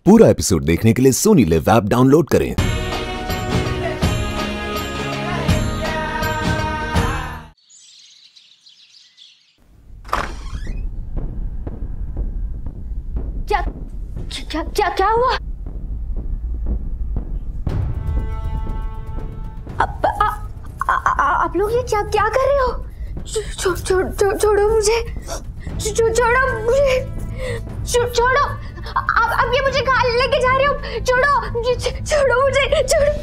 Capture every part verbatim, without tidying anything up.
पूरा एपिसोड देखने के लिए SonyLIV ऐप डाउनलोड करें। क्या क्या क्या क्या हुआ? आप आप लोग ये क्या क्या कर रहे हो? छो, छो, छो, छोड़ो मुझे, छो, छोड़ो मुझे, छो, छोड़ो। आप अब ये मुझे कहाँ लेके जा रहे हो? छोड़ो, छोड़ो मुझे, छोड़ो।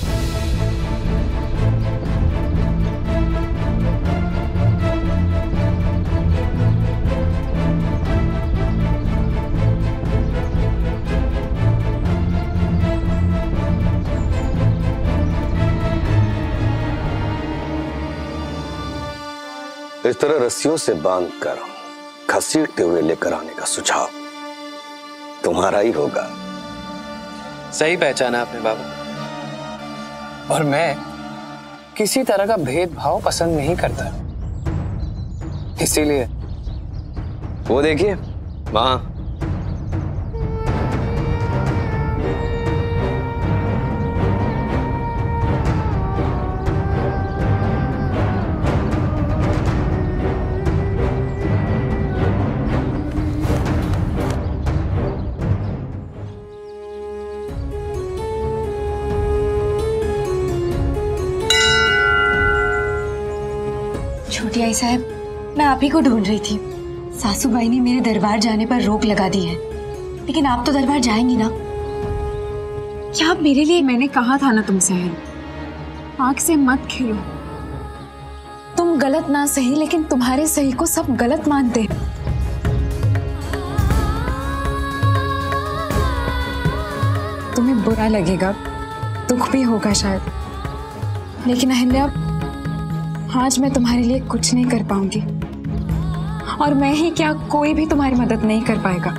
इस तरह रस्सियों से बांधकर घसीटते हुए लेकर आने का सुझाव तुम्हारा ही होगा। सही पहचाना आपने बाबा। और मैं किसी तरह का भेदभाव पसंद नहीं करता, इसीलिए वो देखिए वहां। छोटी आई साहब, मैं आप ही को ढूंढ रही थी। सासू बाई ने मेरे दरबार जाने पर रोक लगा दी है, लेकिन आप तो दरबार जाएंगी ना? क्या आप मेरे लिए? मैंने कहा था ना तुमसे, आंख से मत खेलो। तुम गलत ना सही, लेकिन तुम्हारे सही को सब गलत मानते हैं। तुम्हें बुरा लगेगा, दुख भी होगा शायद, लेकिन अहिल्या, आज मैं तुम्हारे लिए कुछ नहीं कर पाऊंगी, और मैं ही क्या, कोई भी तुम्हारी मदद नहीं कर पाएगा।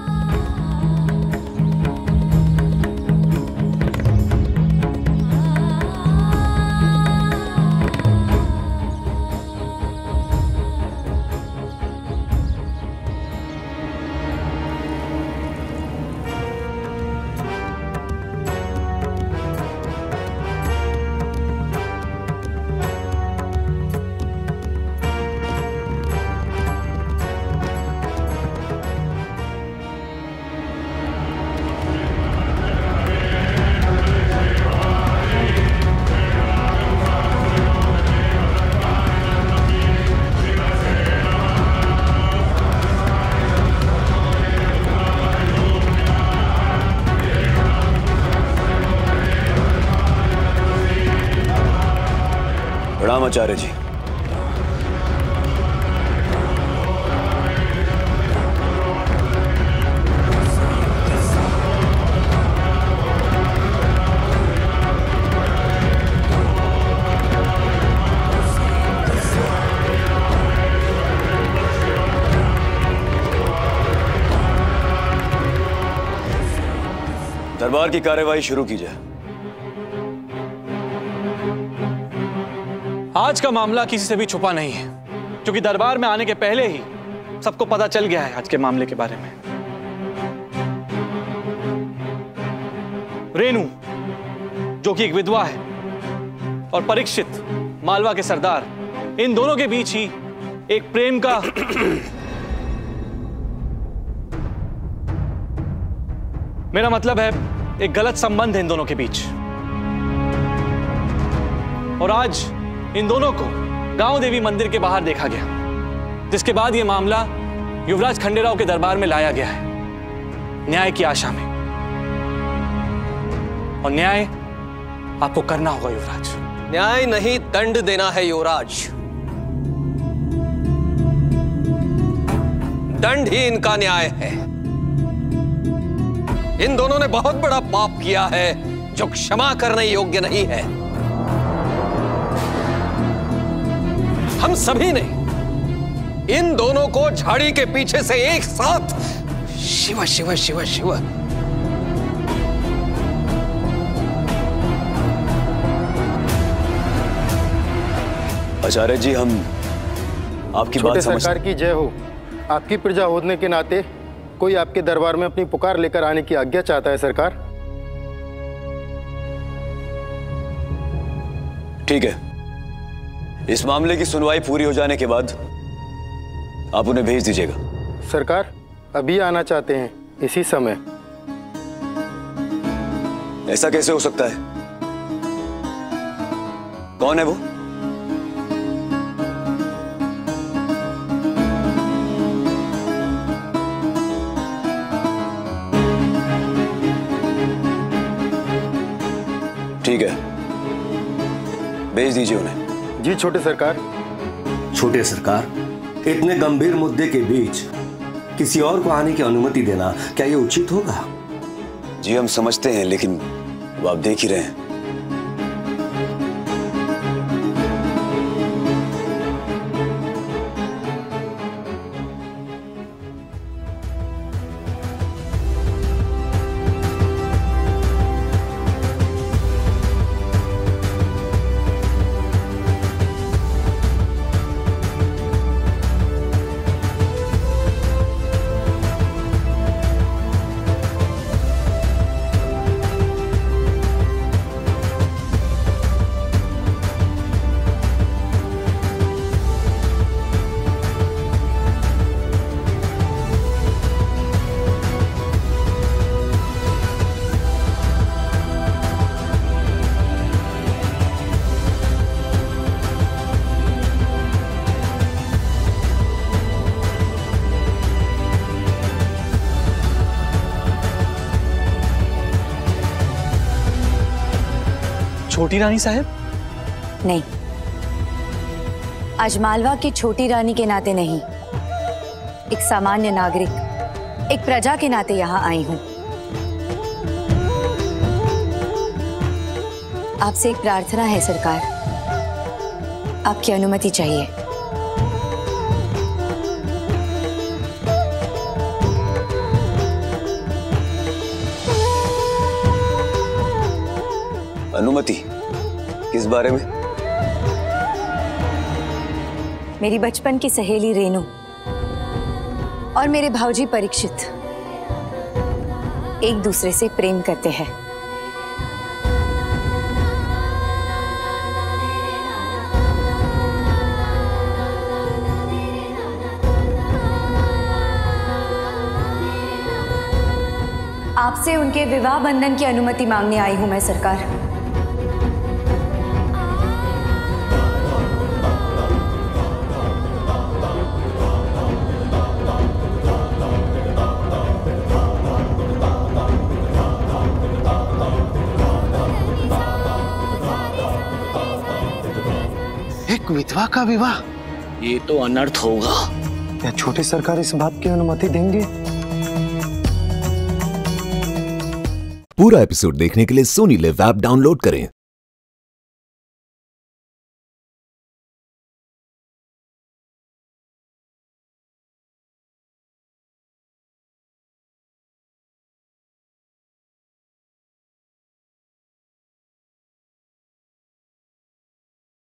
प्रणाम आचार्य जी। दरबार की कार्यवाही शुरू की जाए। आज का मामला किसी से भी छुपा नहीं है, क्योंकि दरबार में आने के पहले ही सबको पता चल गया है आज के मामले के बारे में। रेनू, जो कि एक विधवा है, और परीक्षित, मालवा के सरदार, इन दोनों के बीच ही एक प्रेम का मेरा मतलब है एक गलत संबंध है इन दोनों के बीच। और आज इन दोनों को गांव देवी मंदिर के बाहर देखा गया, जिसके बाद यह मामला युवराज खंडेराव के दरबार में लाया गया है, न्याय की आशा में। और न्याय आपको करना होगा युवराज। न्याय नहीं, दंड देना है युवराज। दंड ही इनका न्याय है। इन दोनों ने बहुत बड़ा पाप किया है जो क्षमा करने योग्य नहीं है। हम सभी ने इन दोनों को झाड़ी के पीछे से एक साथ शिव शिव शिव शिव आचार्य जी, हम आपकी बात समझ। सरकार की जय हो। आपकी प्रजा होने के नाते कोई आपके दरबार में अपनी पुकार लेकर आने की आज्ञा चाहता है सरकार। ठीक है, इस मामले की सुनवाई पूरी हो जाने के बाद आप उन्हें भेज दीजिएगा। सरकार अभी आना चाहते हैं, इसी समय। ऐसा कैसे हो सकता है? कौन है वो? ठीक है, भेज दीजिए उन्हें। जी छोटे सरकार। छोटे सरकार, इतने गंभीर मुद्दे के बीच किसी और को आने की अनुमति देना क्या ये उचित होगा? जी हम समझते हैं, लेकिन वो आप देख ही रहे हैं। छोटी रानी साहब? नहीं, आज मालवा की छोटी रानी के नाते नहीं, एक सामान्य नागरिक, एक प्रजा के नाते यहाँ आई हूँ। आपसे एक प्रार्थना है सरकार, आपकी अनुमति चाहिए। अनुमति? किस बारे में? मेरी बचपन की सहेली रेनू और मेरे भाऊजी परीक्षित एक दूसरे से प्रेम करते हैं। आपसे उनके विवाह बंधन की अनुमति मांगने आई हूं मैं सरकार। एक विधवा का विवाह? ये तो अनर्थ होगा। क्या छोटे सरकार इस बात की अनुमति देंगे? पूरा एपिसोड देखने के लिए सोनी लिव ऐप डाउनलोड करें।